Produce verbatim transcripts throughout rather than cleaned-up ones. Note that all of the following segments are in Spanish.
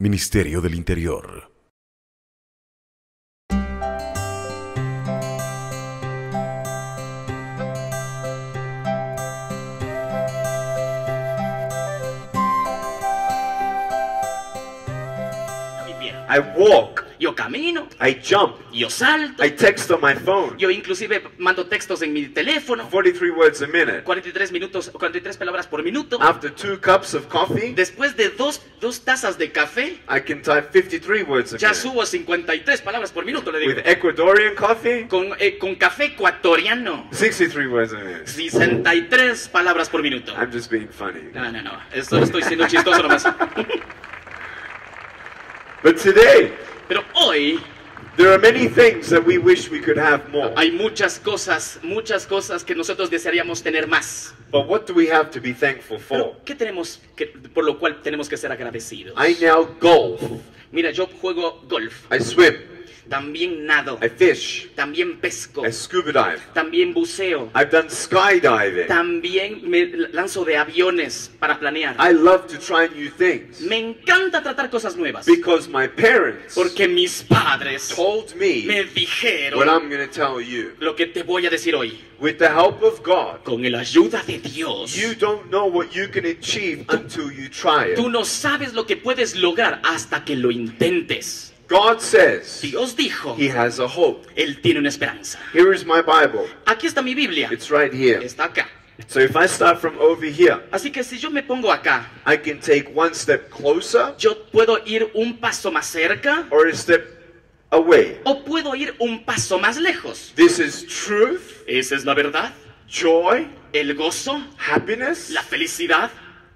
Ministerio del Interior. I walk. Yo camino. I jump. Yo salto. I text on my phone. Yo inclusive mando textos en mi teléfono. forty-three words a minute. cuarenta y tres minutos, cuarenta y tres palabras por minuto. After two cups of coffee, Después de dos, dos tazas de café, I can type fifty-three words a ya minute. subo cincuenta y tres palabras por minuto, le digo. With Ecuadorian coffee, Con, eh, con café ecuatoriano, sixty-three words a minute. sesenta y tres palabras por minuto. I'm just being funny. No, no, no. Esto estoy siendo chistoso nomás. But today, Pero hoy there are many things that we wish we could have more. hay muchas cosas, muchas cosas que nosotros desearíamos tener más. But what do we have to be thankful for? Pero, ¿qué tenemos que, por lo cual tenemos que ser agradecidos? I now golf. Mira, yo juego golf, I swim. también nado, I fish. también pesco, I scuba dive. también buceo, I've done skydiving. también me lanzo de aviones para planear. I love to try new things. Me encanta tratar cosas nuevas, Because my parents porque mis padres told me me what dijeron I'm going to tell you. lo que te voy a decir hoy. With the help of God, Con la ayuda de Dios, you don't know what you can achieve until you try tú it. no sabes lo que puedes lograr hasta que lo intentes. God says Dios dijo, He has a hope. Él tiene una esperanza. Here is my Bible. Aquí está mi Biblia. It's right here. Está acá. So if I start from over here, Así que si yo me pongo acá, I can take one step closer yo puedo ir un paso más cerca or a step away. o puedo ir un paso más lejos. This is truth, Esa es la verdad, joy, el gozo, happiness, la felicidad,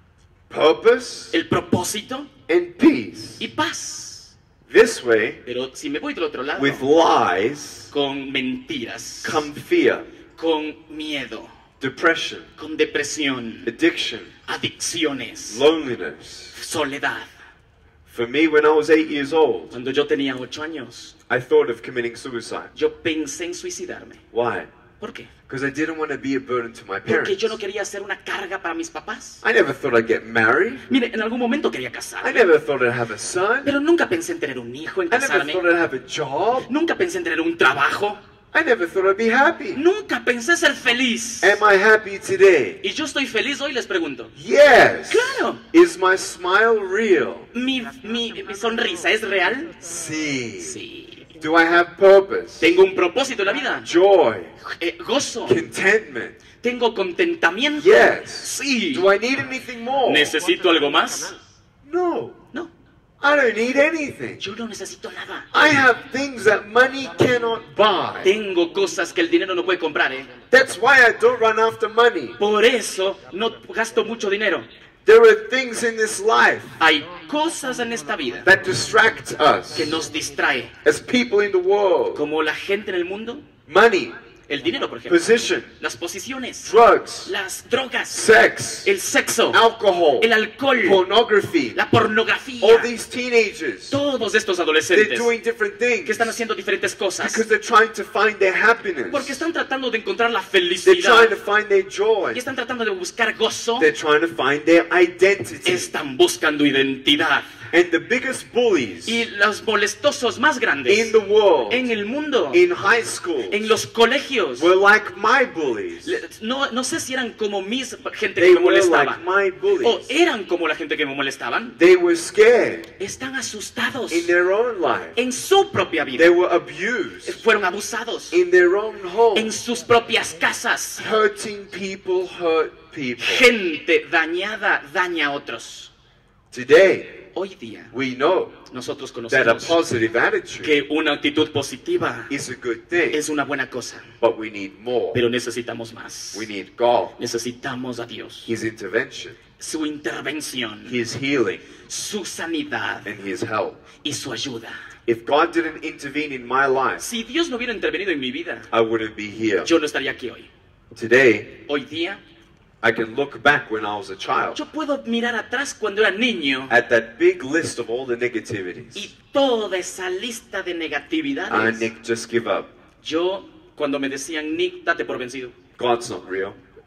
purpose, el propósito and peace. y paz. This way, Pero si me voy del otro lado, with lies, con mentiras, come fear, con miedo, depression, con depresión, addiction, adicciones, loneliness. soledad. For me, when I was eight years old, Cuando yo tenía ocho años, I thought of committing suicide. yo pensé en suicidarme. Why? ¿Por qué? Because I didn't want to be a burden to my Porque parents. yo no quería ser una carga para mis papás. I never thought I'd get married. Mire, en algún momento quería I casarme, never thought I'd have a son. pero nunca pensé en tener un hijo, en I never casarme. thought I'd have a job. Nunca pensé en tener un trabajo. I never thought I'd be happy. Nunca pensé ser feliz. Am I happy today? Y yo estoy feliz hoy, les pregunto. Yes. Claro. Is my smile real? ¿Mi, mi, mi sonrisa es real? Sí. Sí. Do I have purpose? ¿Tengo un propósito en la vida? Joy, Eh, gozo. contentment. ¿Tengo contentamiento? Yes. Sí. Do I need anything more? ¿Necesito algo más? No. No. I don't need anything. Yo no necesito nada. I have things that money cannot buy. Tengo cosas que el dinero no puede comprar, ¿eh? That's why I don't run after money. Por eso no gasto mucho dinero. There are things in this life Hay cosas en esta vida that distract us que nos distrae. as people in the world. Como la gente en el mundo, Money, el dinero, por ejemplo. position, Las posiciones, drugs, las drogas, sex, el sexo, alcohol, el alcohol, pornography. la pornografía. All these teenagers, Todos estos they're adolescentes doing different que things están haciendo diferentes cosas because they're trying to find their happiness. porque están tratando de encontrar la They're felicidad trying to find their joy. y están tratando de buscar gozo. They're trying to find their identity. Están buscando identidad. And the biggest bullies Y los molestosos más in grandes the world, en el mundo, in high school, en los colegios, were like my bullies. le- no, no sé si eran como mis gente que They me were like molestaba my o bullies. eran como la gente que me molestaban. They were scared Están asustados in their own life. en su propia They vida. were abused Fueron abusados in their own home. en sus propias casas. Hurting people hurt people. Gente dañada daña a otros. Today, Hoy día we know nosotros that a conocemos positive attitude que una actitud positiva is a good thing, es una buena cosa, but we need more. pero necesitamos más. We need God, Necesitamos a Dios, His intervention, su intervención, His healing, su sanidad and His help. y su ayuda. If God didn't intervene in my life, Si Dios no hubiera intervenido en mi vida, I wouldn't be here. yo no estaría aquí hoy. Today, Hoy día, I can look back when I was a child yo puedo mirar atrás cuando era niño at that big list of all the negativities. y toda esa lista de Ah, negatividades. Nick, just give up. Yo, cuando me decían, Nick, date por vencido. God's not real.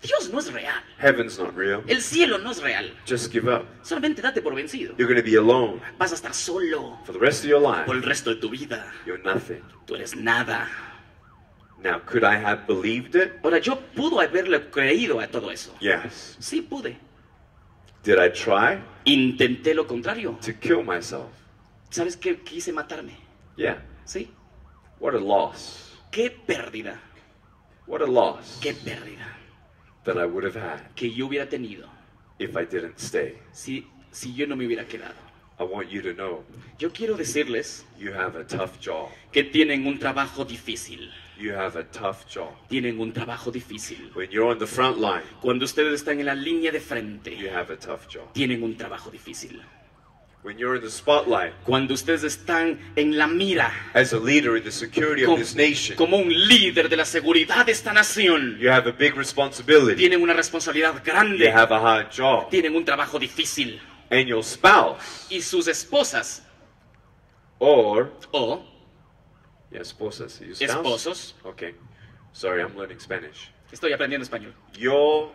Dios no es real. Heaven's not real. El cielo no es real. Just give up. Solamente date por vencido. You're going to be alone Vas a estar solo for the rest of your life. por el resto de tu vida. You're nothing. Tú eres nada. Now, could I have believed it? Ahora, yo pudo haberle creído a todo eso. Yes. Sí, pude. Did I try Intenté lo contrario. to kill myself? ¿Sabes qué? Quise matarme. Yeah. Sí. What a loss. Qué pérdida. What a loss Qué pérdida that I would have had que yo hubiera tenido if I didn't stay. si, si yo no me hubiera quedado. I want you to know Yo quiero decirles you have a tough job. que tienen un trabajo difícil. You have a tough job. Tienen un trabajo difícil. When you're on the front line, Cuando ustedes están en la línea de you frente, have a tough job. tienen un trabajo difícil. When you're in the spotlight Cuando ustedes están en la mira as a leader in the security of como, this nation, como un líder de la seguridad de esta nación, you have a big responsibility. tienen una responsabilidad You grande, have a hard job. tienen un trabajo difícil. And your spouse, Y sus esposas or, o yeah, esposas, your spouse? esposos, Okay. Sorry, I'm learning Spanish. estoy aprendiendo español, Your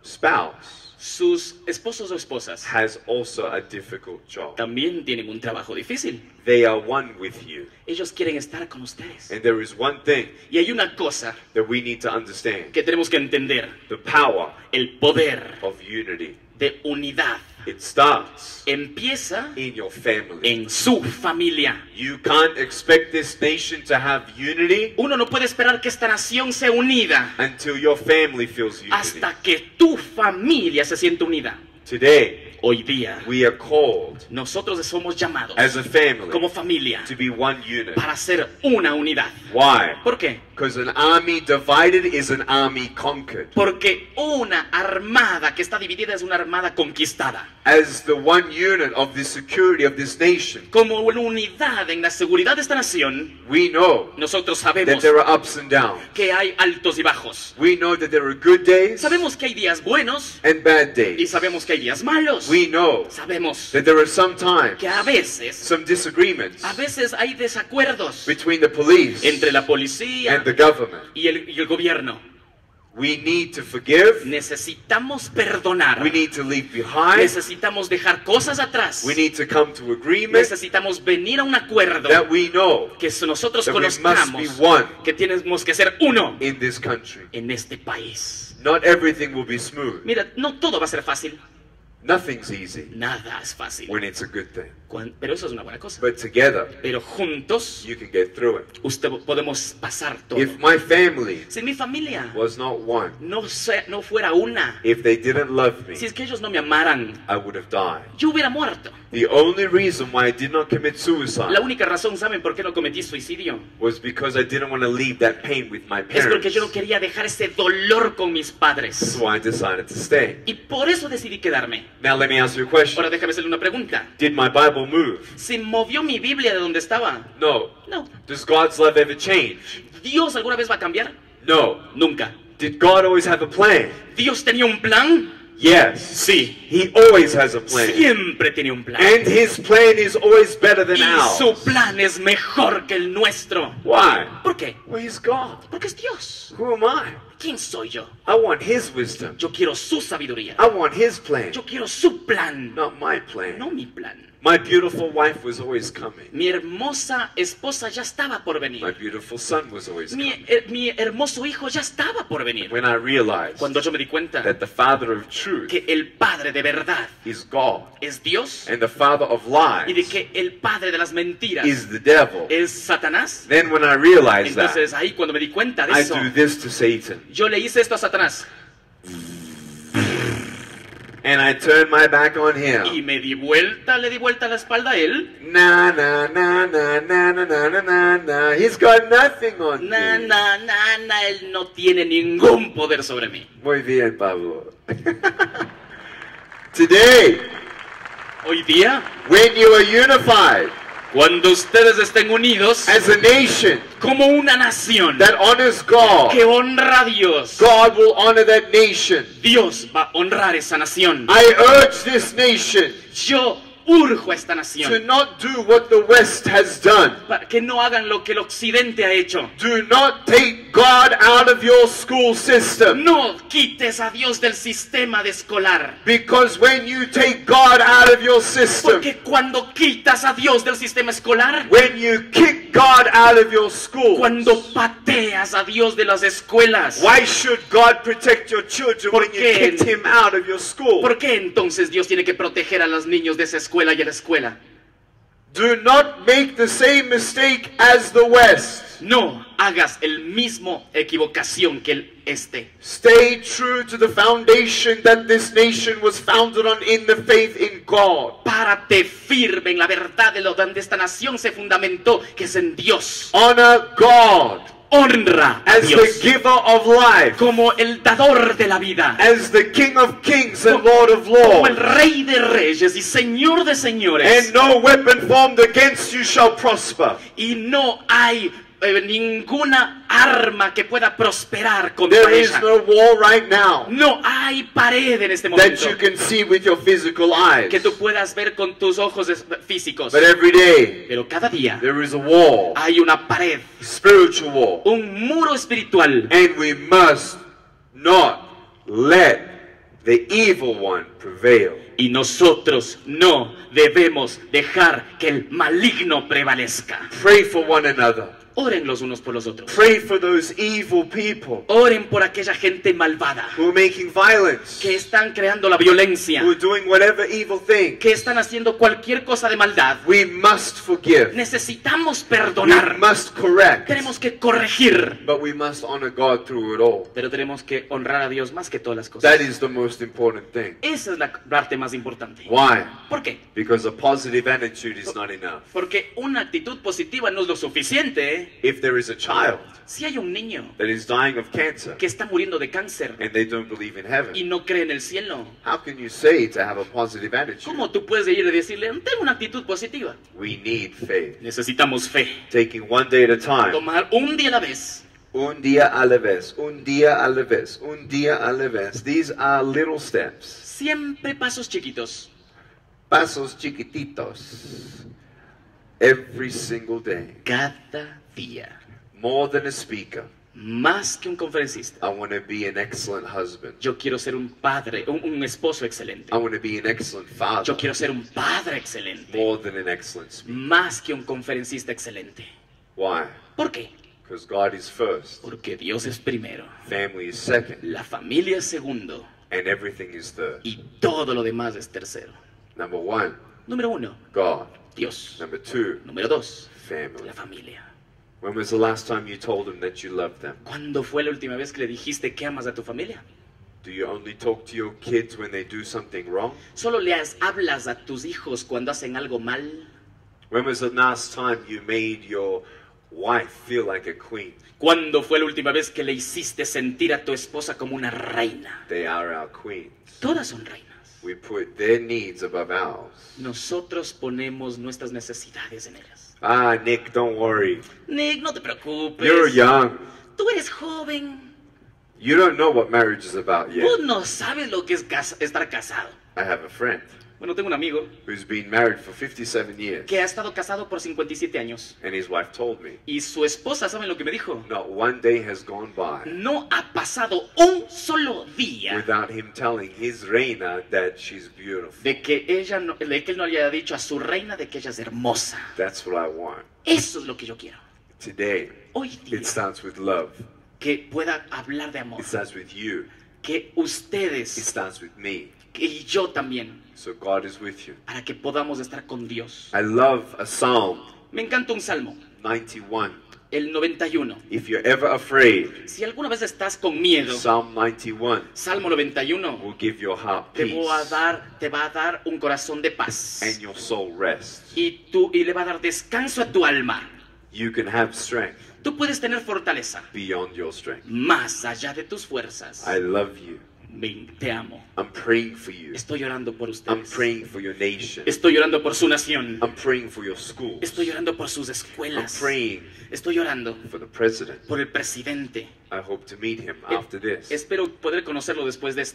spouse sus esposos o esposas has also a difficult job. también tienen un trabajo difícil. They are one with you. Ellos quieren estar con ustedes. And there is one thing Y hay una cosa that we need to understand. que tenemos que entender: The power el poder of unity. de unidad It starts empieza in your family. en su familia. You can't expect this nation to have unity Uno no puede esperar que esta nación sea unida until your family feels unity. hasta que tu familia se siente unida. Today, Hoy día, we are called nosotros somos llamados as a family como familia to be one unit. para ser una unidad. Why? ¿Por qué? Because an army divided is an army conquered. Porque una armada que está dividida es una armada conquistada. As the one unit of the security of this nation, Como una unidad en la seguridad de esta nación, we know nosotros that sabemos there are ups and downs. que hay altos y bajos. We know that there are good days Sabemos que hay días buenos and bad y days. sabemos que hay días malos. We know Sabemos that there are sometimes que a veces, some disagreements a veces hay desacuerdos between the police entre la policía and the government. y el, y el gobierno. We need to forgive. Necesitamos perdonar. We need to leave behind. Necesitamos dejar cosas atrás. We need to come to agreement Necesitamos venir a un acuerdo that we know que so- nosotros that we must conozcamos be one que tenemos que ser uno in this country. en este país. Not everything will be smooth. Mira, no todo va a ser fácil. Nothing's easy Nada es fácil. when it's a good thing. Cuan- Pero eso es una buena cosa. But together, Pero juntos you can get through it. usted podemos pasar todo. If my family Si mi familia was not one, no, se- no fuera una, if they didn't love me, si es que ellos no me amaran, I would have died. yo hubiera muerto. The only reason why I did not commit suicide La única razón, ¿saben por qué no cometí suicidio? was because I didn't want to leave that pain with my Es porque parents. yo no quería dejar ese dolor con mis padres. So I decided to stay. Y por eso decidí quedarme. Now let me ask you a question. Ahora déjame hacerle una pregunta. Did my Bible move? ¿Se movió mi Biblia de donde estaba? No. No. Does God's love ever change? ¿Dios alguna vez va a cambiar? No. Nunca. Did God always have a plan? ¿Dios tenía un plan? Yes. Sí. He always has a plan. Siempre tiene un plan. And his plan is always better than Y su ours. plan es mejor que el nuestro. Why? ¿Por qué? Well, he's God. Porque es Dios. Who am I? ¿Quién soy yo? I want his wisdom. Yo quiero su sabiduría. I want his plan, Yo quiero su plan, not my plan. no mi plan. My beautiful wife was always coming. Mi hermosa esposa ya estaba por venir. My beautiful son was always Mi, coming. her- mi hermoso hijo ya estaba por venir. When I realized Cuando yo me di cuenta that the father of truth que el padre de verdad is God es Dios and the father of y de lies que el padre de las mentiras is the devil, es Satanás, then when I realized that, entonces ahí cuando me di cuenta de I eso, do this to Satan. yo le hice esto a Satanás And I turn my back on him. y me di vuelta, le di vuelta la espalda a él. Na na na na na na na na na na. He's got nothing on Na, me. na, na, na, él no tiene ningún poder sobre mí. Muy bien, Pablo. Today, Hoy día, when you are unified cuando ustedes estén unidos as a nation como una nación that honors God, que honra a Dios, God will honor that nation. Dios va a honrar esa nación. I urge this nation Yo urjo a esta to nación not do what the West has done. para que no hagan lo que el occidente ha hecho. Do not take God out of your school system. No quites a Dios del sistema de escolar. Because when you take God out of your system, Porque cuando quitas a Dios del sistema escolar, when you kick God out of your school, cuando pateas a Dios de las escuelas, why should God protect your children when you qué? kicked him out of your school? ¿por qué entonces Dios tiene que proteger a los niños de esa escuela y a la escuela? Do not make the same mistake as the West. No hagas el mismo equivocación que el este. Stay true to the foundation that this nation was founded on, in the faith in God. Párate firme en la verdad de lo donde esta nación se fundamentó, que es en Dios. Honor God Honra a as Dios the giver of life, como el dador de la vida, as the King of kings and Lord of como el lords. Rey de reyes y Señor de señores. And no weapon formed against you shall prosper. Y no hay eh, ninguna arma que pueda prosperar contra There is ella. no wall right now No hay pared en este that momento you can see with your physical eyes. que tú puedas ver con tus ojos es- físicos. But every day Pero cada día there is a wall, hay una pared, spiritual wall. un muro espiritual. And we must not let the evil one prevail. Y nosotros no debemos dejar que el maligno prevalezca. Pray for one another. Oren los unos por los otros. Pray for those evil people Oren por aquella gente malvada who are making violence, que están creando la violencia, who are doing whatever evil thing. que están haciendo cualquier cosa de maldad. We must forgive. Necesitamos We perdonar. must correct. Tenemos que corregir. But we must honor God through it all. Pero tenemos que honrar a Dios más que todas las cosas. That is the most important thing. Esa es la parte más importante. Why? ¿Por qué? Because a positive attitude is not enough. Porque una actitud positiva no es lo suficiente, ¿eh? If there is a child Si hay un niño that is dying of cancer que está muriendo de cáncer and they don't believe in heaven, y no cree en el cielo, how can you say to have a positive attitude? ¿cómo tú puedes ir y decirle, tengo una actitud positiva? We need faith. Necesitamos fe. Taking one day at a time. Tomar un día a la vez. Un día a la vez, un día a la vez, un día a la vez. These are little steps. Siempre pasos chiquitos. Pasos chiquititos. Every single day. Cada día. More than a speaker, Más que un conferencista. I want to be an excellent husband. Yo quiero ser un padre, un, un esposo excelente. I want to be an excellent father. Yo quiero ser un padre excelente. More than an excellent speaker. Más que un conferencista excelente. Why? ¿Por qué? Because God is first, Porque Dios es primero. family is second, La familia es segundo. and everything is third. Y todo lo demás es tercero. Number one, Número uno, God. Dios. Number two, Número dos, family. la familia. When was the last time you told them that you loved them? ¿Cuándo fue la última vez que le dijiste que amas a tu familia? Do you only talk to your kids when they do something wrong? ¿Solo le has- hablas a tus hijos cuando hacen algo mal? When was the last time you made your wife feel like a queen? ¿Cuándo fue la última vez que le hiciste sentir a tu esposa como una reina? They are our queens. Todas son reinas. We put their needs above ours. Nosotros ponemos nuestras necesidades en ellas. Ah, Nick, don't worry. Nick, no te preocupes. You're young. Tú eres joven. You don't know what marriage is about Tú yet. no sabes lo que es cas- estar casado. I have a friend Bueno, tengo un amigo who's been married for fifty-seven years, que ha estado casado por cincuenta y siete años. and his wife told me, Y su esposa, ¿saben lo que me dijo? not one day has gone by No ha pasado un solo día without him telling his reina that she's beautiful. de que ella no, de que él no le haya dicho a su reina de que ella es hermosa. That's what I want. Eso es lo que yo quiero. Today, Hoy día, it starts with love. que pueda hablar de amor. It starts with you. Que It ustedes starts with me. que- y yo también, So God is with you. para que podamos estar con Dios. I love a Psalm Me encanta un salmo, ninety-one. el noventa y uno. If you're ever afraid, Si alguna vez estás con miedo, Psalm ninety-one Salmo noventa y uno will give your heart te va a peace dar, te va a dar un corazón de paz. and your soul rest. Y, tú, y le va a dar descanso a tu alma. You can have strength Tú puedes tener fortaleza beyond your strength. más allá de tus fuerzas. I love you. Ven, te amo. I'm praying for you. Estoy orando por I'm ustedes. praying for your nation. Estoy orando por su nación. I'm praying for your schools. Estoy orando por sus I'm escuelas. praying Estoy orando for the president. por el presidente. I hope to meet him Eh, after this. Espero poder conocerlo después de esto.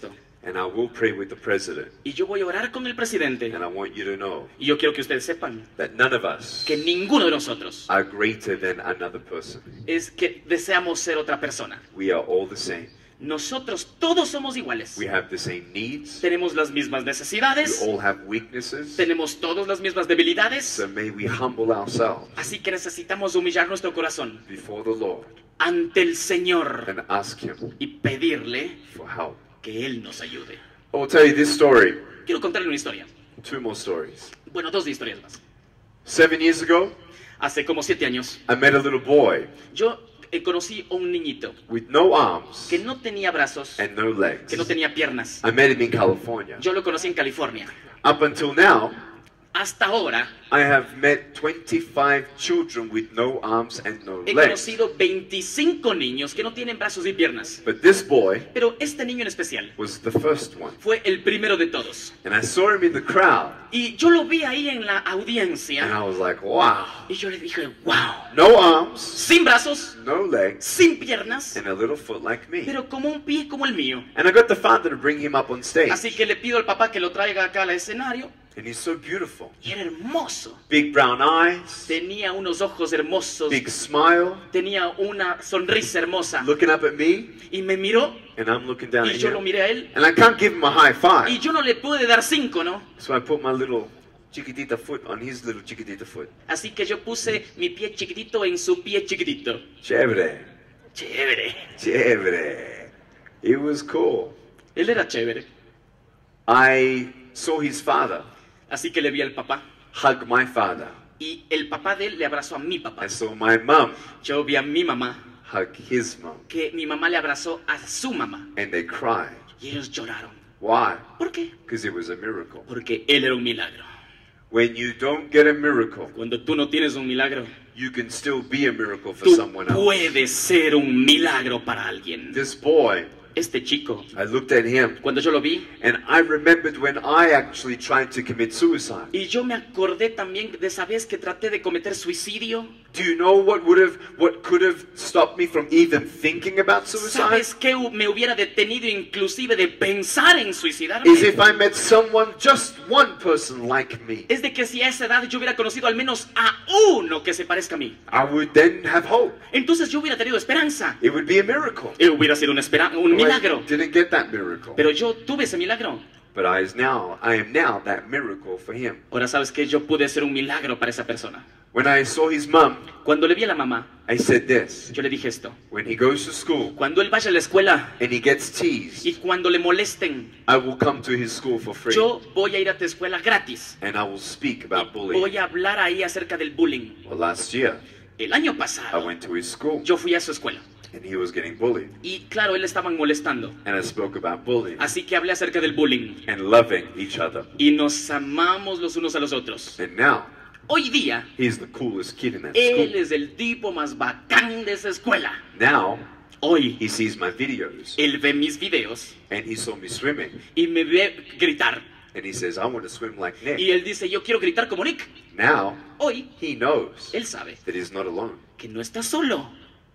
And I will pray with the president. Y yo voy a orar con el presidente. And I want you to know Y yo quiero que ustedes sepan that none of us que ninguno de nosotros are greater than another person. es que deseamos ser otra persona. We are all the same. Nosotros todos somos iguales. We have the same needs. Tenemos las mismas We necesidades. all have weaknesses. Tenemos todos las mismas debilidades. So may we humble ourselves Así que necesitamos humillar nuestro corazón before the Lord ante el Señor and ask Him y pedirle for help. que Él nos ayude. I will tell you this story. Quiero contarle una historia. Two more stories. Bueno, dos historias más. Seven years ago, Hace como siete años, I met a little boy yo eh, conocí a un niñito with no arms que no tenía brazos, and no legs. que no tenía piernas. I met him in California. Yo lo conocí en California. Up until now, Hasta ahora I have met twenty-five children with no arms and no he legs. conocido veinticinco niños que no tienen brazos y piernas. But this boy Pero este niño en especial was the first one. fue el primero de todos. And I saw him in the crowd, Y yo lo vi ahí en la and audiencia I was like, wow. y yo le dije, wow, No arms, sin brazos, no legs, sin piernas, and a little foot like me. pero como un pie como el mío. And I got the father to bring him up on stage. Así que le pido al papá que lo traiga acá al escenario. And he's so beautiful. Y era hermoso. Big brown eyes, Tenía unos ojos hermosos. big smile, Tenía una sonrisa hermosa. looking up at me, Y me miró and I'm looking down y at yo lo him. miré a él. And I can't give him a high Y five. yo no le pude dar cinco, ¿no? So I put my little chiquitita foot on his little chiquitita foot. Así que yo puse mi pie chiquitito en su pie chiquitito. Chévere, Chévere. chévere. It was cool. Él era chévere. I saw his father Así que le vi al papá. hug my father. Y el papá de él le abrazó a mi papá. I saw my mum Yo vi a mi mamá, hug his mum. que mi mamá le abrazó a su mamá. And they cried. Y ellos lloraron. Why? ¿Por qué? Because it was a miracle. Porque él era un milagro. When you don't get a miracle, Cuando tú no tienes un milagro, you can still be a miracle for tú someone else. puedes ser un milagro para alguien. This boy, Este chico, I looked at him cuando yo lo vi, and I remembered when I actually tried to commit suicide. y yo me acordé también de esa vez que traté de cometer suicidio. Do you know what would have, what could have stopped me from even thinking about suicide? ¿Sabes qué me hubiera detenido inclusive de pensar en Is suicidarme? if I met someone, just one person like me. Es de que si a esa edad yo hubiera conocido al menos a uno que se parezca a mí, I would then have hope. entonces yo hubiera tenido esperanza. It would be a miracle. Eh, Hubiera sido un, espera- un Well, I milagro. didn't get that miracle. Pero yo tuve ese milagro. But I is now, I am now that miracle for him. Ahora sabes que yo pude ser un milagro para esa persona. When I saw his mum, Cuando le vi a la mamá, I said this. yo le dije esto. When he goes to school Cuando él vaya a la escuela and he gets teased, y cuando le molesten, I will come to his school for free. yo voy a ir a tu escuela gratis. And I will speak about Voy bullying. a hablar ahí acerca del bullying. Well, last year, El año I pasado, went to his school yo fui a su escuela. and he was getting bullied. Y claro, él estaban molestando. And I spoke about bullying Así que hablé acerca del bullying. and loving each other. Y nos amamos los unos a los otros. And now, Hoy día, he's the coolest kid in that él school. es el tipo más bacán de esa escuela. Now, Hoy, he sees my videos él ve mis videos and he saw me swimming. y me ve gritar. And he says, I want to swim like Nick. Y él dice, yo quiero gritar como Nick. Now, Hoy, he knows él sabe that he's not alone. que no está solo.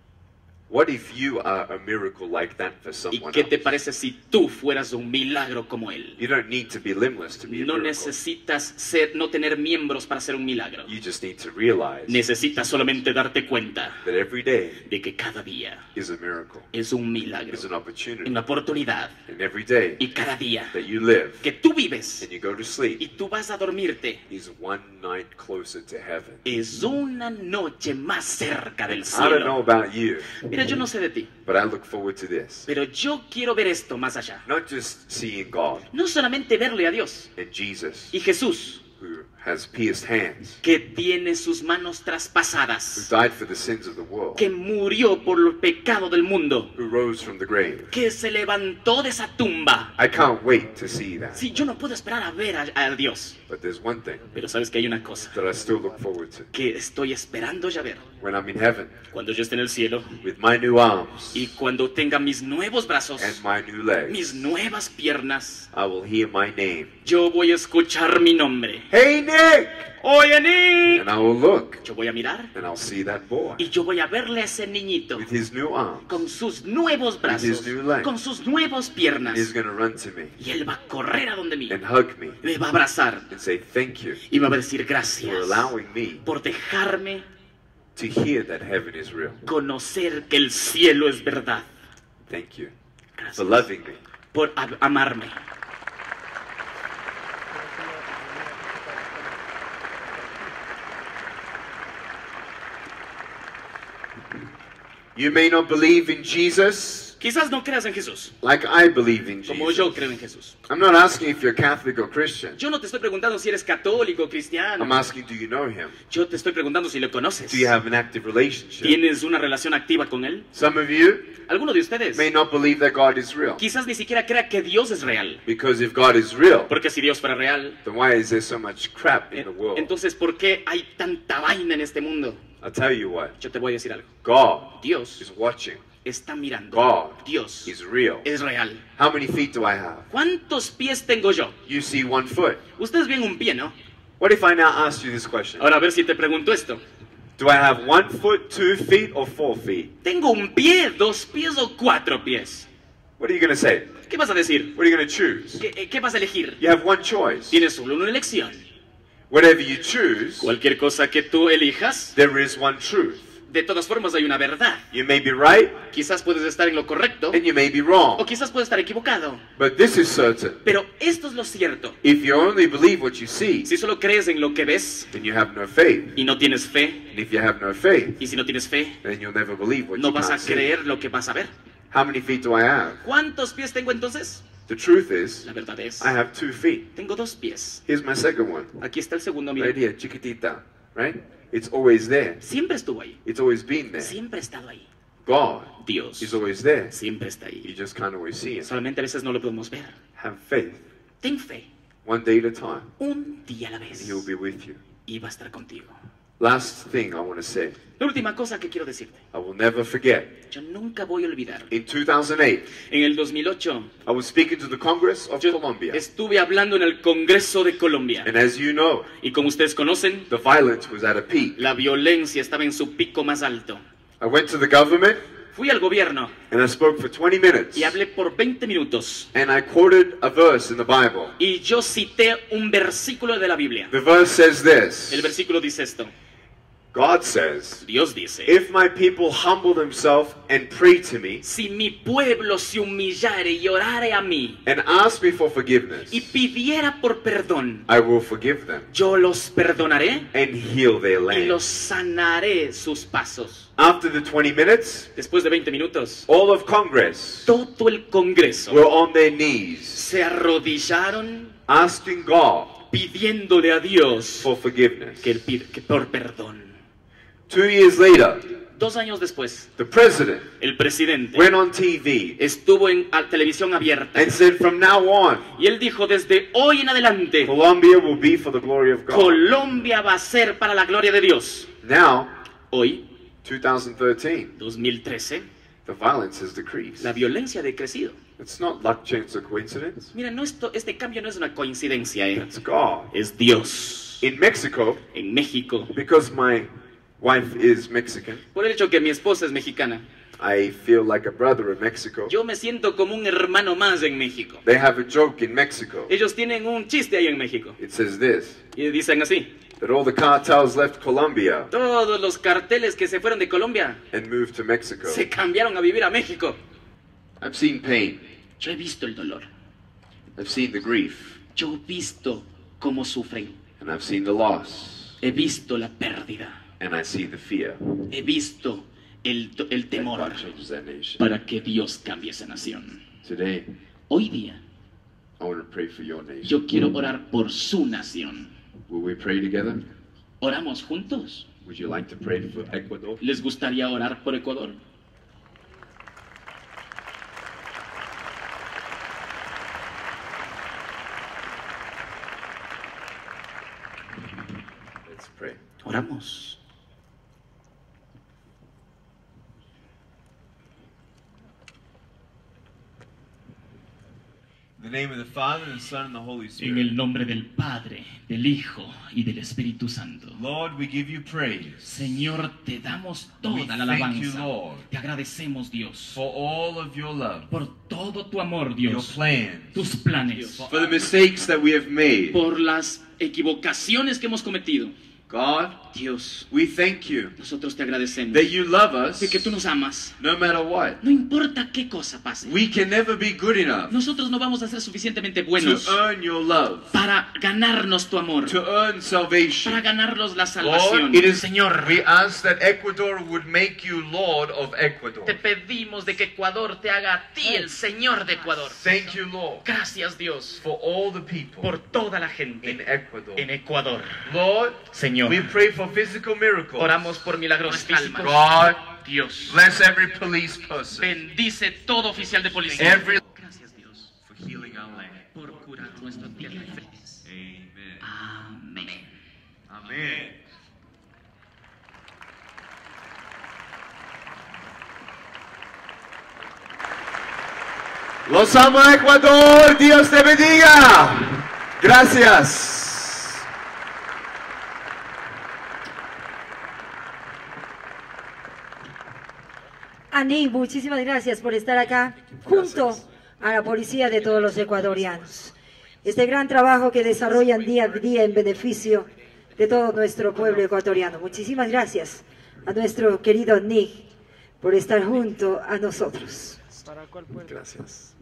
What if you are a miracle like that for ¿Y someone qué te else? parece si tú fueras un milagro como él? You don't need to be limbless to be a No miracle. necesitas ser, no tener miembros para ser un milagro. You just need to realize Necesitas solamente darte cuenta that every day de que cada día is a miracle, es un milagro, is an opportunity. una oportunidad. And every day Y cada día that you live que tú vives and you go to y sleep tú vas a dormirte is one night closer to heaven. es una noche más cerca del I don't know cielo. about you, Mira, yo no sé de ti, but I look forward to this. pero yo quiero ver esto más allá. Not just seeing God No solamente verle a Dios and Jesus, y Jesús, who has pierced hands, que tiene sus manos who traspasadas, died for the sins of the world, que murió por el pecado del mundo, who rose from the grave. que se levantó de esa tumba. I can't wait to see that. Sí, yo no puedo esperar a ver a, a Dios, But there's one thing pero sabes que hay una cosa that I still look forward to. que estoy esperando ya ver. When I'm in heaven Cuando yo esté en el cielo with my new arms y cuando tenga mis nuevos brazos, and my new mis legs, nuevas piernas, I will hear my name. yo voy a escuchar mi nombre. Hey, Nick! Oye, Nick. And I will look, Yo voy a mirar and I'll see that boy y yo voy a verle a ese niñito with his new arms. con sus nuevos brazos, his new legs. con sus nuevas piernas. He's going to run to me Y él va a correr a donde mí, and hug me me va a abrazar and say thank you y me va a decir for gracias allowing me por dejarme to hear that heaven is real. conocer que el cielo es verdad. Thank you for Gracias loving me. por a- amarme. You may not believe in Jesus Quizás no creas en Jesús, like I believe in como Jesus. yo creo en Jesús. I'm not asking if you're Catholic or Christian. Yo no te estoy preguntando si eres católico o cristiano. I'm asking, do you know him? Yo te estoy preguntando si lo conoces. Do you have an active relationship? ¿Tienes una relación activa con él? Some of you ¿Alguno de ustedes may not believe that God is real. quizás ni siquiera crea que Dios es real? Because if God is real, Porque si Dios fuera real, then why is there so much crap in the world? entonces ¿por qué hay tanta vaina en este mundo? I'll tell you what. Yo te voy a decir algo. God Dios is watching. está mirando. God Dios is real. es real. How many feet do I have? ¿Cuántos pies tengo yo? You see one foot. Ustedes ven un pie, ¿no? What if I now ask you this question? Ahora a ver si te pregunto esto. Do I have one foot, two feet, or four feet? ¿Tengo un pie, dos pies o cuatro pies? What are you going to say? ¿Qué vas a decir? What are you going to choose? ¿Qué, eh, qué vas a elegir? You have one choice. Tienes solo una elección. Whatever you choose, Cualquier cosa que tú elijas, there is one truth. de todas formas hay una verdad. You may be right, Quizás puedes estar en lo correcto and you may be o wrong. quizás puedes estar equivocado. But this is certain. Pero esto es lo cierto. If you only believe what you see, Si solo crees en lo que ves then you have no faith. y no tienes fe, And if you have no faith, y si no tienes fe, then you'll never believe what no you vas a can't see. creer lo que vas a ver. How many feet do I have? ¿Cuántos pies tengo entonces? The truth is, La verdad es, I have two feet. tengo dos pies. Here's my second one. Aquí está el segundo, Right mira. here, chiquitita. Right? It's always there. Siempre estuvo ahí. It's always been there. Siempre ha estado ahí. God Dios is always there. siempre está You ahí. just can't always see Him. Solamente a veces no lo podemos ver. Have faith. Ten fe. One day at a time. Un día a la And vez. He'll be with you. Y va a estar contigo. Last thing I want to say. La última cosa que quiero decirte. I will never forget. Yo nunca voy a olvidar. In two thousand eight, En el dos mil ocho, I was speaking to the Congress of yo Colombia. estuve hablando en el Congreso de Colombia. And as you know, Y como ustedes conocen, the violence was at a peak. la violencia estaba en su pico más alto. I went to the government Fui al gobierno and I spoke for twenty minutes. y hablé por veinte minutos. And I quoted a verse in the Bible. Y yo cité un versículo de la Biblia. The verse says this. El versículo dice esto. God says, Dios dice, if my people humble themselves and pray to me si mi pueblo se humillare y orare a mí and ask me for forgiveness, y pidiera por perdón, I will forgive them yo los perdonaré and heal their y land. los sanaré sus pasos. After the twenty minutes, Después de veinte minutos, all of Congress todo el Congreso were on their knees se arrodillaron asking God pidiéndole a Dios for forgiveness. que, pid- que por perdón. Two years later, Dos años después, the president el presidente went on T V estuvo en a- televisión abierta and said, from now on, y él dijo, desde hoy en adelante, Colombia will be for the glory of God. Colombia va a ser para la gloria de Dios. Now, Hoy, two thousand thirteen, dos mil trece, the violence has decreased. la violencia ha decrecido. It's not luck, chance, or coincidence. Mira, no esto, este cambio no es una coincidencia, ¿eh? It's God. Es Dios. In Mexico, En México, because my wife is Mexican, por el hecho que mi esposa es mexicana, I feel like a brother in Mexico. yo me siento como un hermano más en México. They have a joke in Mexico. Ellos tienen un chiste ahí en México. It says this, Y dicen así, that all the cartels left Colombia todos los carteles que se fueron de Colombia and moved to Mexico. se cambiaron a vivir a México. I've seen pain. Yo he visto el dolor. I've seen the grief. Yo he visto cómo sufren. And I've seen the loss. He visto la pérdida. And I see the fear. He visto el, el That temor God changes that nation. para que Dios cambie esa nación. Today, Hoy día, I want to pray for your nation. yo quiero orar por su nación. Will we pray together? ¿Oramos juntos? Would you like to pray for Ecuador? ¿Les gustaría orar por Ecuador? Let's pray. Oramos. In the name of the Father, and the Son, and the Holy En Spirit. el nombre del Padre, del Hijo y del Espíritu Santo. Lord, we give you praise Señor, te damos We toda la thank you, alabanza. Lord. Te agradecemos, Dios, for all of your love, por todo tu amor, your Dios, plans, tus planes, For the mistakes that we have made. por las equivocaciones que hemos cometido. God, Dios, we thank you nosotros te agradecemos that you love us de que tú nos amas. no matter what. No importa qué cosa pase. We can never be good enough Nosotros no vamos a ser suficientemente to buenos earn your love, para ganarnos tu amor, to earn para salvation. ganarnos la salvación. Lord, it is, Señor, we ask that Ecuador would make you Lord of Ecuador. te pedimos de que Ecuador te haga a ti el Señor de Ecuador. Thank you, Lord, Gracias, Dios, for all the people por toda la in gente Ecuador. en Ecuador. Lord, Señor, we pray for physical miracles. oramos por milagros físicos. God, Dios, bless every police person, bendice todo oficial de policía. every Gracias, Dios, for healing our land. por curar nuestra tierra. Amen. Amén. Amen. Los amo, Ecuador. Dios te bendiga. Gracias. Aní, muchísimas gracias por estar acá junto a la policía de todos los ecuatorianos. Este gran trabajo que desarrollan día a día en beneficio de todo nuestro pueblo ecuatoriano. Muchísimas gracias a nuestro querido Nick por estar junto a nosotros. Gracias.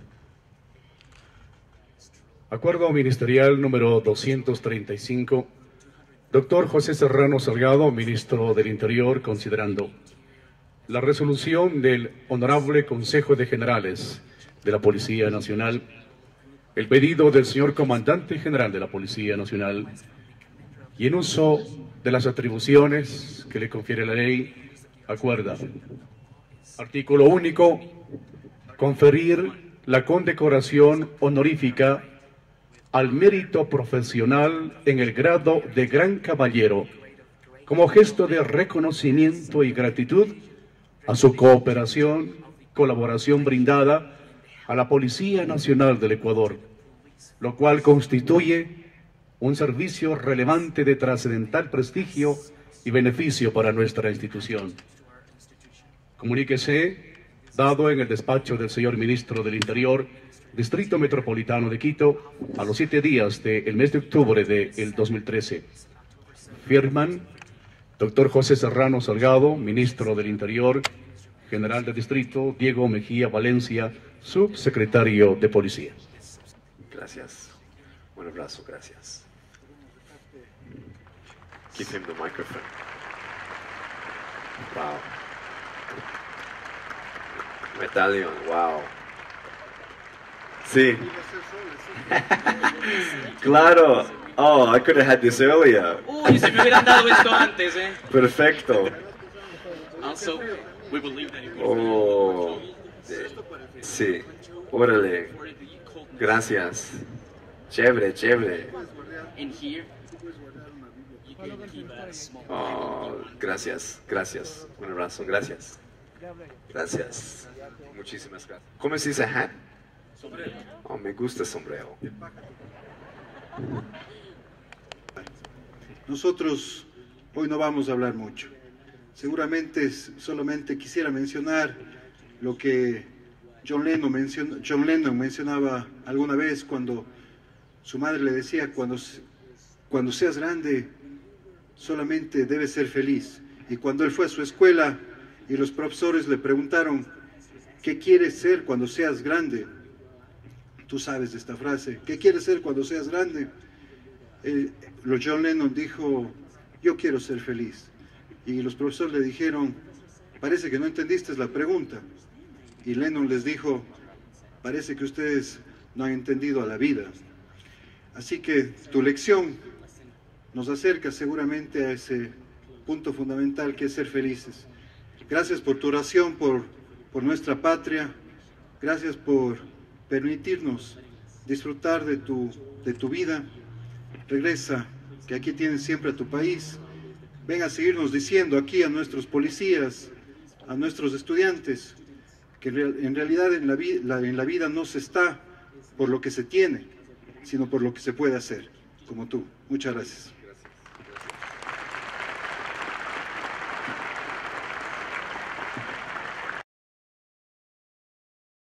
Acuerdo Ministerial número doscientos treinta y cinco. Doctor José Serrano Salgado, Ministro del Interior, considerando la resolución del Honorable Consejo de Generales de la Policía Nacional, el pedido del señor Comandante General de la Policía Nacional, y en uso de las atribuciones que le confiere la ley, acuerda. Artículo único. Conferir la condecoración honorífica al mérito profesional en el grado de Gran Caballero, como gesto de reconocimiento y gratitud a su cooperación, colaboración brindada a la Policía Nacional del Ecuador, lo cual constituye un servicio relevante de trascendental prestigio y beneficio para nuestra institución. Comuníquese, dado en el despacho del señor Ministro del Interior, Distrito Metropolitano de Quito, a los siete días del mes de octubre del dos mil trece. Firman doctor José Serrano Salgado, Ministro del Interior, General de Distrito, Diego Mejía Valencia, Subsecretario de Policía. Gracias. Un abrazo, gracias. Give him the microphone. Wow. Medallion, wow. Sí. Claro. Oh, I could have had this earlier. Uy, se me hubieran dado esto antes, eh. Perfecto. Also, we believe that if we Oh. Sí. Órale. Gracias. Chévere, chévere. in here, you can keep a small. Oh, gracias, gracias. Un abrazo, gracias. Gracias. Muchísimas gracias. ¿Cómo se dice hat? Sombrero. Oh, me gusta el sombrero. Nosotros hoy no vamos a hablar mucho. Seguramente solamente quisiera mencionar lo que John Lennon, mencion, John Lennon mencionaba alguna vez cuando su madre le decía, cuando, cuando seas grande solamente debes ser feliz. Y cuando él fue a su escuela y los profesores le preguntaron, ¿qué quieres ser cuando seas grande? Tú sabes de esta frase, ¿qué quieres ser cuando seas grande? Eh, lo John Lennon dijo, yo quiero ser feliz. Y los profesores le dijeron, parece que no entendiste la pregunta. Y Lennon les dijo, parece que ustedes no han entendido a la vida. Así que tu lección nos acerca seguramente a ese punto fundamental que es ser felices. Gracias por tu oración, por, por nuestra patria. Gracias por permitirnos disfrutar de tu, de tu vida. Regresa, que aquí tienes siempre a tu país. Ven a seguirnos diciendo aquí a nuestros policías, a nuestros estudiantes, que en realidad en la, vi, la, en la vida no se está por lo que se tiene, sino por lo que se puede hacer, como tú. Muchas gracias.